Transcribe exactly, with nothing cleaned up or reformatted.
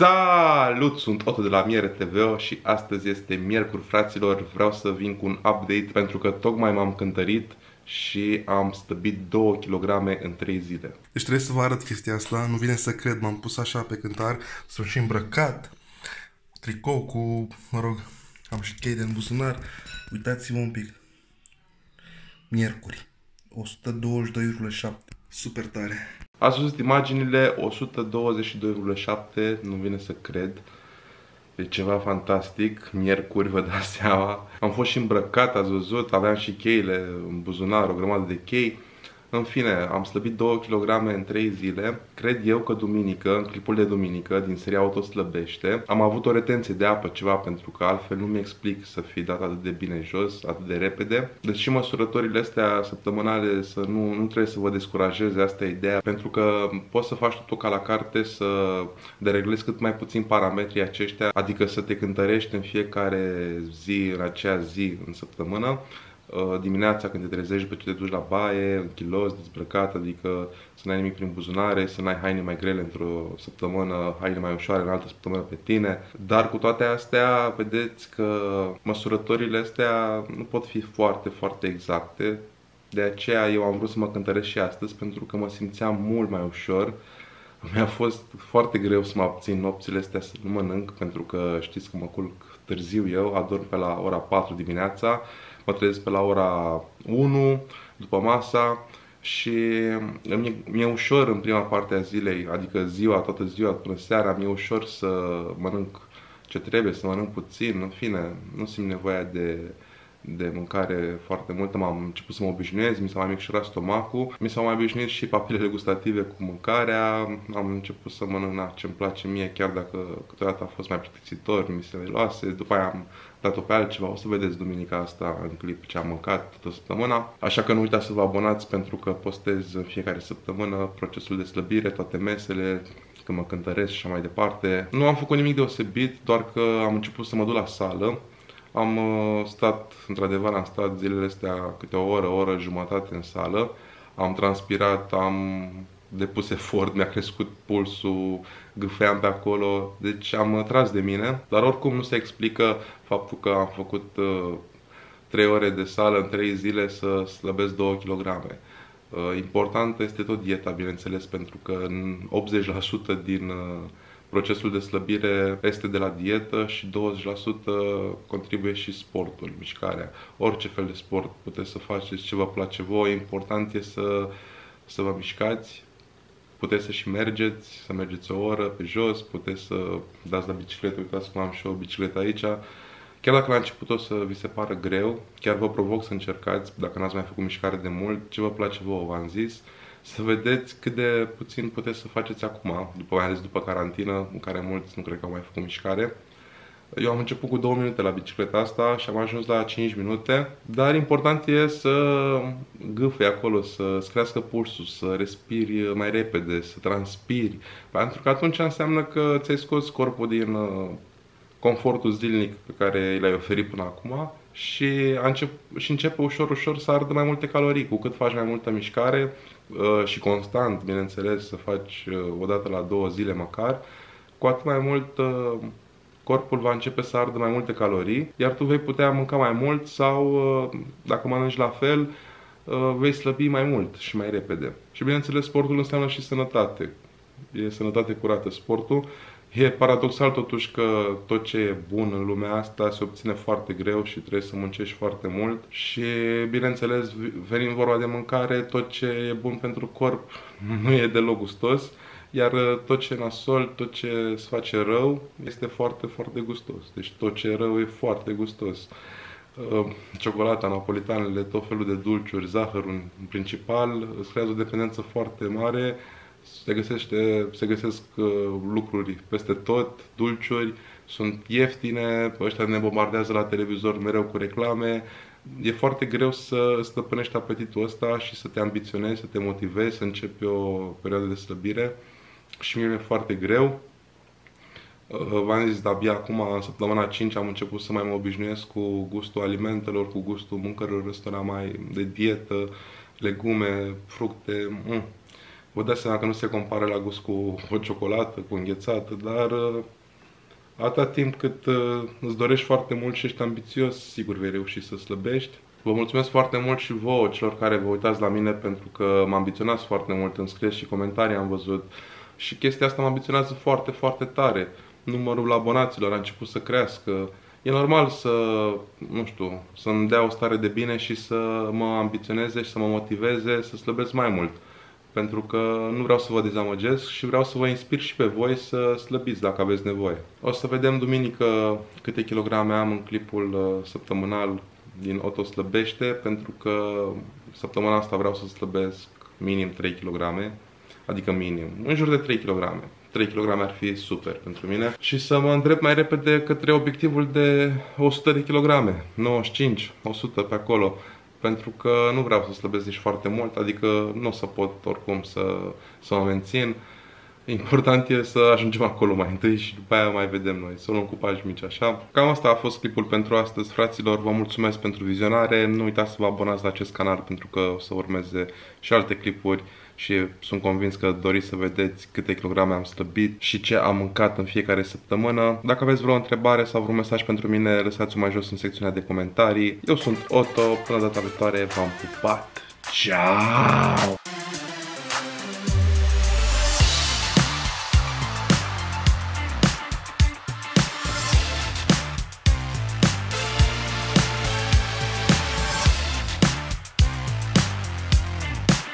Salut! Sunt Otto de la Miere T V și astăzi este miercuri, fraților. Vreau să vin cu un update pentru că tocmai m-am cântărit și am stăbit două kilograme în trei zile. Deci trebuie să vă arăt chestia asta, nu vine să cred, m-am pus așa pe cântar, sunt și îmbrăcat, tricou cu, mă rog, am și cheile în buzunar. Uitați-vă un pic. Miercuri, o sută douăzeci și doi virgulă șapte, super tare. Ați văzut imaginile, o sută douăzeci și doi virgulă șapte, nu vine să cred. E ceva fantastic, miercuri, vă dați seama. Am fost și îmbrăcat, ați văzut, aveam și cheile în buzunar, o grămadă de chei. În fine, am slăbit două kilograme în trei zile. Cred eu că duminică, în clipul de duminică, din seria Auto slăbește, am avut o retenție de apă, ceva, pentru că altfel nu mi explic să fi dat atât de bine jos, atât de repede. Deci și măsurătorile astea săptămânale să nu, nu trebuie să vă descurajeze, asta e ideea, pentru că poți să faci totul ca la carte, să dereglezi cât mai puțin parametrii aceștia, adică să te cântărești în fiecare zi, în aceea zi, în săptămână. Dimineața când te trezești după ce te duci la baie, închilos, dezbrăcat, adică să n-ai nimic prin buzunare, să n-ai haine mai grele într-o săptămână, haine mai ușoare în altă săptămână pe tine. Dar cu toate astea, vedeți că măsurătorile astea nu pot fi foarte, foarte exacte. De aceea eu am vrut să mă cântăresc și astăzi, pentru că mă simțeam mult mai ușor. Mi-a fost foarte greu să mă abțin nopțile astea să nu mănânc, pentru că știți că mă culc târziu eu, adorm pe la ora patru dimineața. Mă trezesc pe la ora unu după masa și mi-e, mi-e ușor în prima parte a zilei, adică ziua, toată ziua, până seara, mi-e ușor să mănânc ce trebuie, să mănânc puțin, în fine, nu simt nevoia de, de mâncare foarte multă, m-am început să mă obișnuiesc, mi s-a mai micșorat stomacul, mi s-au mai obișnuit și papilele gustative cu mâncarea, am început să mănânc ce-mi place mie, chiar dacă câteodată a fost mai plictisitor, mi se luase, după aia am dat-o pe altceva, o să vedeți duminica asta în clip ce am mâncat toată săptămâna. Așa că nu uitați să vă abonați, pentru că postez în fiecare săptămână procesul de slăbire, toate mesele, când mă cântăresc și așa mai departe. Nu am făcut nimic deosebit, doar că am început să mă duc la sală. Am stat, într-adevăr, am stat zilele astea câte o oră, o oră jumătate în sală. Am transpirat, am depus efort, mi-a crescut pulsul, gâfeam pe acolo, deci am tras de mine. Dar oricum nu se explică faptul că am făcut uh, trei ore de sală în trei zile să slăbesc două kilograme. Uh, importantă este tot dieta, bineînțeles, pentru că optzeci la sută din uh, procesul de slăbire este de la dietă și douăzeci la sută contribuie și sportul, mișcarea. Orice fel de sport puteți să faceți, ce vă place vouă, important e să, să vă mișcați. Puteți să și mergeți, să mergeți o oră pe jos, puteți să dați la bicicletă, uitați cum am și eu o bicicletă aici. Chiar dacă la început o să vi se pară greu, chiar vă provoc să încercați, dacă n-ați mai făcut mișcare de mult, ce vă place vouă, v-am zis, să vedeți cât de puțin puteți să faceți acum, după, mai ales după carantină, în care mulți nu cred că au mai făcut mișcare. Eu am început cu două minute la bicicleta asta și am ajuns la cinci minute, dar important e să gâfâi acolo, să crească pulsul, să respiri mai repede, să transpiri, pentru că atunci înseamnă că ți-ai scos corpul din confortul zilnic pe care l-ai oferit până acum și, încep, și începe ușor, ușor să ardă mai multe calorii. Cu cât faci mai multă mișcare și constant, bineînțeles, să faci o dată la două zile măcar, cu atât mai mult corpul va începe să ardă mai multe calorii, iar tu vei putea mânca mai mult sau, dacă mănânci la fel, vei slăbi mai mult și mai repede. Și bineînțeles, sportul înseamnă și sănătate. E sănătate curată sportul. E paradoxal totuși că tot ce e bun în lumea asta se obține foarte greu și trebuie să muncești foarte mult. Și bineînțeles, venind vorba de mâncare, tot ce e bun pentru corp nu e deloc gustos. Iar tot ce e nasol, tot ce îți face rău, este foarte, foarte gustos. Deci tot ce e rău e foarte gustos. Ciocolata, napolitanele, tot felul de dulciuri, zahărul în principal, îți creează o dependență foarte mare. Se, găsește, se găsesc lucruri peste tot, dulciuri, sunt ieftine, ăștia ne bombardează la televizor mereu cu reclame. E foarte greu să stăpânești apetitul ăsta și să te ambiționezi, să te motivezi, să începi o perioadă de slăbire. Și mie mi-e foarte greu. V-am zis, de-abia acum, în săptămâna cinci, am început să mai mă obișnuiesc cu gustul alimentelor, cu gustul mâncărilor ăstora mai de dietă, legume, fructe. Mm. Vă dați seama că nu se compară la gust cu o ciocolată, cu înghețată, dar atâta timp cât îți dorești foarte mult și ești ambițios, sigur vei reuși să slăbești. Vă mulțumesc foarte mult și vouă, celor care vă uitați la mine, pentru că mă ambiționați foarte mult, îmi scrieți și comentarii, am văzut. Și chestia asta mă ambiționează foarte, foarte tare. Numărul abonaților a început să crească. E normal să, nu știu, să-mi dea o stare de bine și să mă ambiționeze și să mă motiveze să slăbesc mai mult. Pentru că nu vreau să vă dezamăgesc și vreau să vă inspir și pe voi să slăbiți dacă aveți nevoie. O să vedem duminică câte kilograme am în clipul săptămânal din Otto Slăbește, pentru că săptămâna asta vreau să slăbesc minim trei kilograme, adică minim, în jur de trei kilograme. trei kilograme ar fi super pentru mine și să mă îndrept mai repede către obiectivul de o sută de kilograme, nouăzeci și cinci, o sută pe acolo, pentru că nu vreau să slăbesc nici foarte mult, adică nu o să pot oricum să, să mă mențin. Important e să ajungem acolo mai întâi și după aia mai vedem noi, să luăm cu pași mici așa. Cam asta a fost clipul pentru astăzi, fraților, vă mulțumesc pentru vizionare, nu uitați să vă abonați la acest canal pentru că o să urmeze și alte clipuri și sunt convins că doriți să vedeți câte kilograme am slăbit și ce am mâncat în fiecare săptămână. Dacă aveți vreo întrebare sau vreun mesaj pentru mine, lăsați-o mai jos în secțiunea de comentarii. Eu sunt Otto, până data viitoare, v-am pupat, ciao!